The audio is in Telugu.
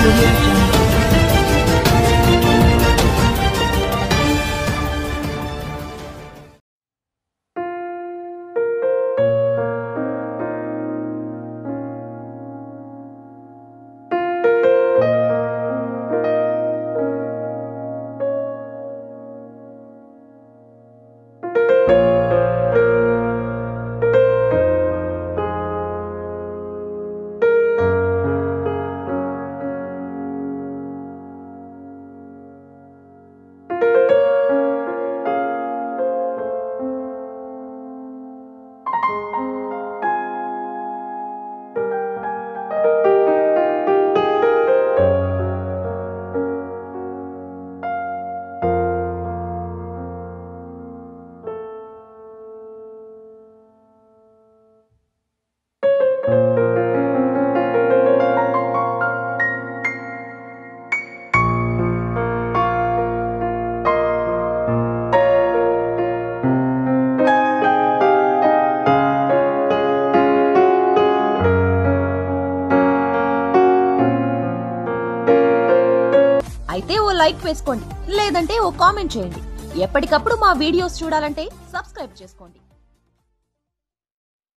Audio Jungle. అయితే ఓ లైక్ వేసుకోండి, లేదంటే ఓ కామెంట్ చేయండి. ఎప్పటికప్పుడు మా వీడియోస్ చూడాలంటే సబ్స్క్రైబ్ చేసుకోండి.